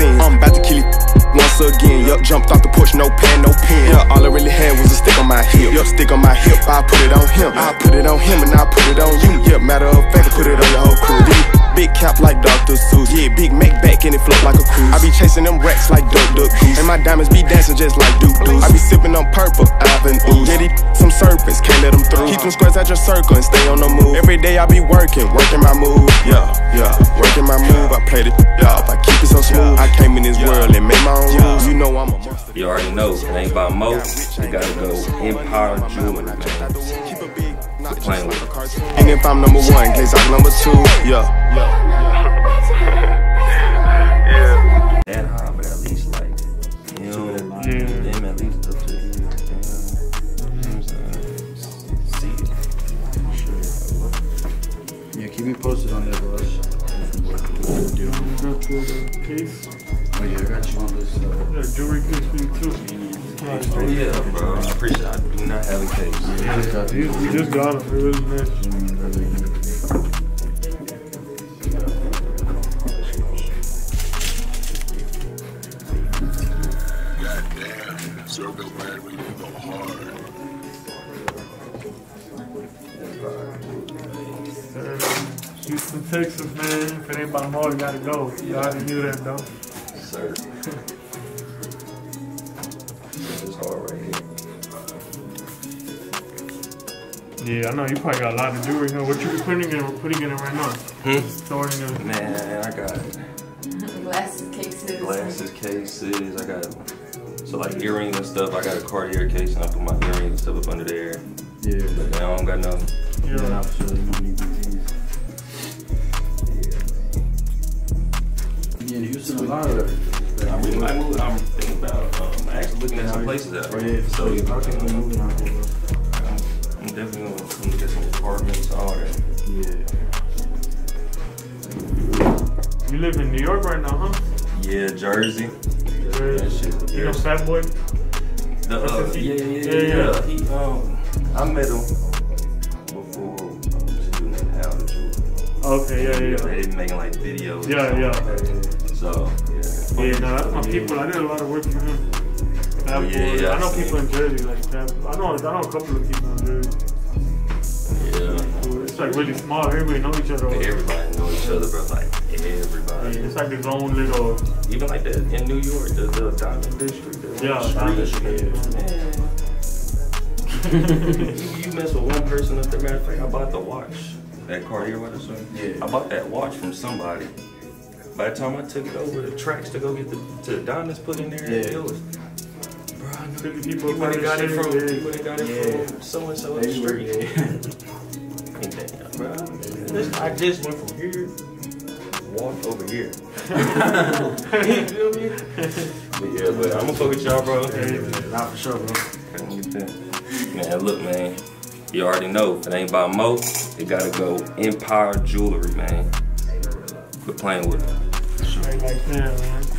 fiends. I'm about to kill you once again. Yup, jumped off the porch, no pan, no pen. Yeah, all I really had was a stick on my hip. Yup, stick on my hip, I put it on him. I put it on him and I put it on you. Yeah, matter of fact, I put it on your whole crew. Big cap like Dr. Seuss. Yeah, big make back and it float like a cruise. I be chasing them racks like Duck Duck Goose. And my diamonds be dancing just like Duke Deuce. I be sipping on purple, Ivan Ooze. Yeah, these some serpents, can't let them through. Keep them squares at your circle and stay on the move. Every day I be working my move. Yeah, working my move. I played it off, I keep it so smooth. I came in this world and made my own rules. You know I'm a monster. You already know, it ain't about Mo. You gotta go Empire Jewelry, man. Quit playing with it. And if I'm number one, case I'm number two. That high, but at least like, you know, them at least up to you. Yeah, keep me posted on that, bro. You got the case? Oh yeah, I got you on this. Yeah, jewelry case for you too. Oh yeah, bro. I appreciate it. I do not have a case. We just got them. It was nice. Goddamn, Circle man, we go hard. Houston, Texas, man. If it ain't about more, you gotta go. You already knew that, though. Sir. It's hard right here. Yeah, I know you probably got a lot of jewelry here. What you be putting in? We're putting in it right now. Storing it. Man, I got Glasses, cases. I got so like earrings and stuff. I got a Cartier case and I put my earrings and stuff up under there. Yeah. But I don't got nothing. Yeah. Yeah, in Houston, a lot of it. I'm thinking about I'm actually looking at some places out there. So yeah, I think I'm moving out here. I'm definitely gonna come to get some apartments, all that. Yeah. You live in New York right now, huh? Yeah, Jersey. That shit. You know Fat Boy? Yeah. He I met him before doing How to Jewel. Okay, yeah. They didn't making like videos. Yeah. So Yeah, no, that's my people. I did a lot of work for him. Yeah, I know people in Jersey like that. I know a couple of people in Jersey. Yeah. It's like really small. Everybody know each other. Everybody know each other, bro. Like everybody. Yeah, it's like its own little. Even like that in New York, the Diamond District. Diamond You mess with one person up there. Matter of fact, I bought the watch. That Cartier watch or something. Yeah. I bought that watch from somebody. By the time I took it over the tracks to go get the diamonds put in there, it was. Bro, I know People you would've got it from so and so in the street. And bro, I just went from here, walked over here. You feel me? But yeah, but I'm gonna fuck with y'all, bro. Not for sure, bro. Man, look, man. You already know, if it ain't about Mo, it gotta go Empire Jewelry, man. Quit playing with it. Like that, man.